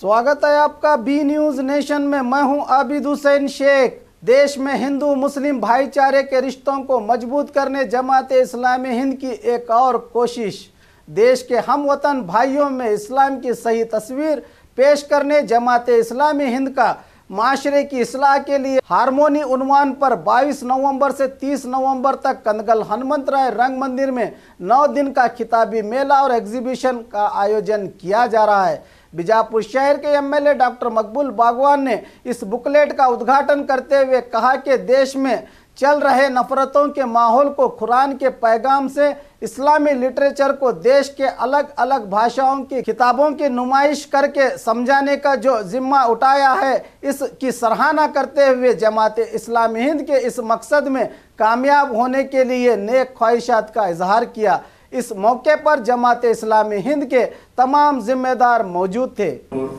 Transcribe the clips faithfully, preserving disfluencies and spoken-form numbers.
स्वागत है आपका बी न्यूज नेशन में। मैं हूं आबिद हुसैन शेख। देश में हिंदू मुस्लिम भाईचारे के रिश्तों को मजबूत करने जमात इस्लामी हिंद की एक और कोशिश। देश के हम वतन भाइयों में इस्लाम की सही तस्वीर पेश करने जमात इस्लामी हिंद का माशरे की इस्लाह के लिए हारमोनी उन्वान पर बाईस नवंबर से तीस नवंबर तक कनगल हनुमंतराय रंग मंदिर में नौ दिन का खिताबी मेला और एग्जीबिशन का आयोजन किया जा रहा है। बीजापुर शहर के एमएलए डॉक्टर मकबूल बागवान ने इस बुकलेट का उद्घाटन करते हुए कहा कि देश में चल रहे नफरतों के माहौल को कुरान के पैगाम से इस्लामी लिटरेचर को देश के अलग अलग भाषाओं की किताबों की नुमाइश करके समझाने का जो जिम्मा उठाया है, इसकी सराहना करते हुए जमात इस्लामी हिंद के इस मकसद में कामयाब होने के लिए नेक ख्वाहिशात का इजहार किया। इस मौके पर जमात इस्लामी हिंद के तमाम जिम्मेदार मौजूद थे।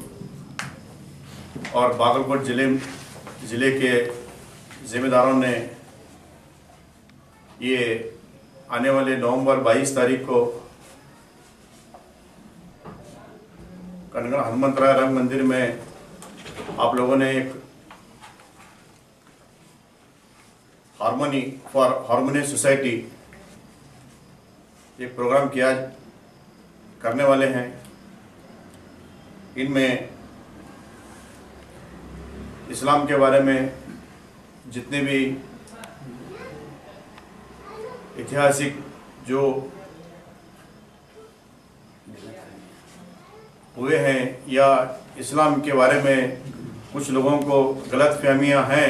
और बागलकोट जिले जिले के जिम्मेदारों ने ये आने वाले नवंबर बाईस तारीख को कनगल हनुमंतराय रंग मंदिर में आप लोगों ने एक हारमोनी फॉर हारमोनी सोसाइटी एक प्रोग्राम किया करने वाले हैं। इनमें इस्लाम के बारे में जितने भी ऐतिहासिक जो हुए हैं या इस्लाम के बारे में कुछ लोगों को गलत फहमियाँ हैं,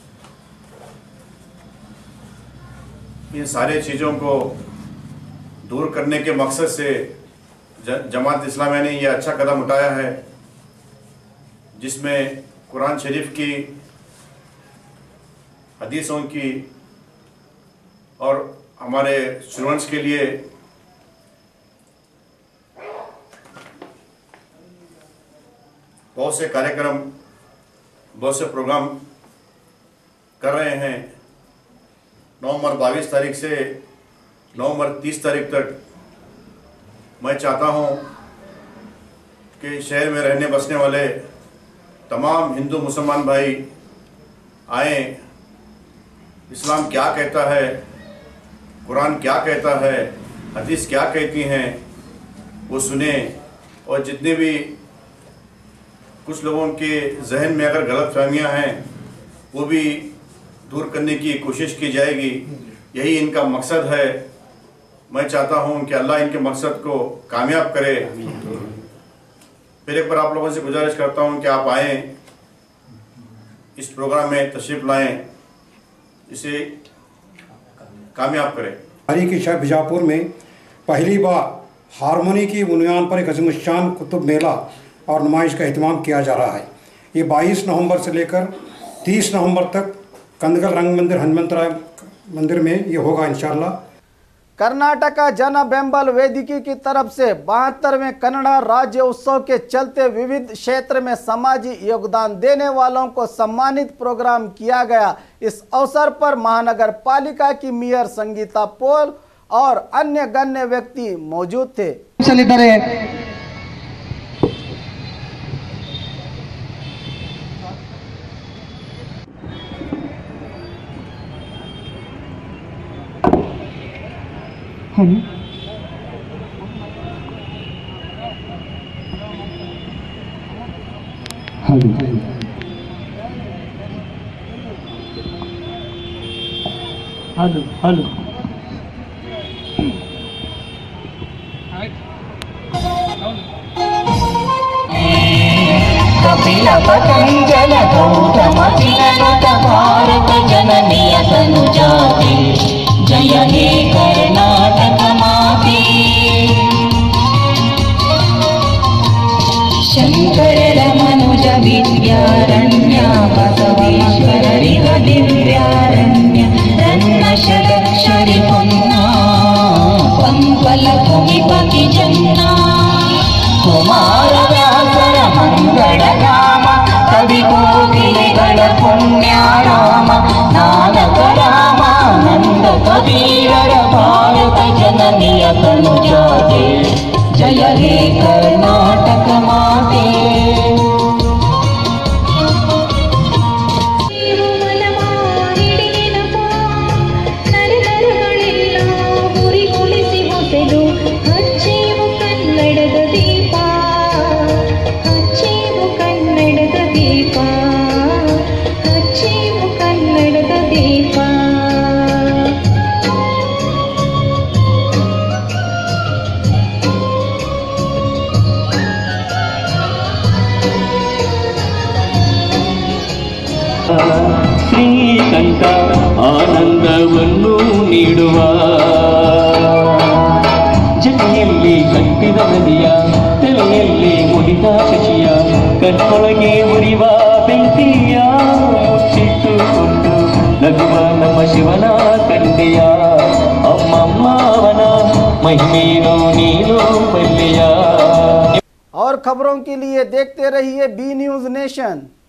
इन सारे चीज़ों को दूर करने के मकसद से जमात इस्लामी ने यह अच्छा कदम उठाया है, जिसमें कुरान शरीफ की हदीसों की और हमारे स्टूडेंट्स के लिए बहुत से कार्यक्रम बहुत से प्रोग्राम कर रहे हैं। नवंबर बाईस तारीख से नवंबर तीस तारीख तक मैं चाहता हूं कि शहर में रहने बसने वाले तमाम हिंदू मुसलमान भाई आएँ, इस्लाम क्या कहता है, कुरान क्या कहता है, हदीस क्या कहती हैं, वो सुने। और जितने भी कुछ लोगों के जहन में अगर गलत फहमियाँ हैं वो भी दूर करने की कोशिश की जाएगी। यही इनका मकसद है। मैं चाहता हूं कि अल्लाह इनके मकसद को कामयाब करे। फिर एक बार आप लोगों से गुजारिश करता हूं कि आप आएँ, इस प्रोग्राम में तशरीफ लाएं, इसे कामयाब करें। हरी के शहर बीजापुर में पहली बार हारमोनी की बुनियाद पर एक अज़ीमुश्शान कुतुब मेला और नुमाइश का एहतमाम किया जा रहा है। ये बाईस नवंबर से लेकर तीस नवंबर तक कनगल रंग मंदिर हनुमंतराय मंदिर में ये होगा इंशाअल्लाह। कर्नाटका जन बेंबल वेदिकी की तरफ से बहत्तरवें कन्नड़ राज्य उत्सव के चलते विविध क्षेत्र में समाजी योगदान देने वालों को सम्मानित प्रोग्राम किया गया। इस अवसर पर महानगर पालिका की मेयर संगीता पोल और अन्य गण्य व्यक्ति मौजूद थे। Hello hello hello hello Kapil पतंजल गौतम तिलनुत भारत जननीय तनुजाते जय हे कर्नाटक माते। शंकर रमनुज विद्यारण्य बसवेश्वर रिह दिव्यारण्य रन्न षडक्षरि पुन्ना पंपल भूमिपति जन्ना कुमार व्यासर मंगल नाम कवि कोकिलगण पुण्याराम नानक रामानंद कबीर भारत जननीय तनुजाते जय हे कर्नाटक माते। ಶ್ರೀಕಂಠ ಆನಂದವನ್ನು ನೀಡುವ ಜತೆಯಲ್ಲಿ ಕಟ್ಟಿದ ನದಿಯ ತಲೆಯಲ್ಲಿ ಮುಡಿದ ಶಶಿಯ ಕಣ್ಣೊಳಗೆ ಉರಿವ ಬೆಂಕಿಯ ಮುಚ್ಚಿಟ್ಟುಕೊಂಡು ನಗುವ ನಮ್ಮ ಶಿವನ ಕಂಡೆಯ ಅಮ್ಮಮ್ಮವನ महिमेनो नीनो बल्लिया। और खबरों के लिए देखते रहिए बी न्यूज नेशन।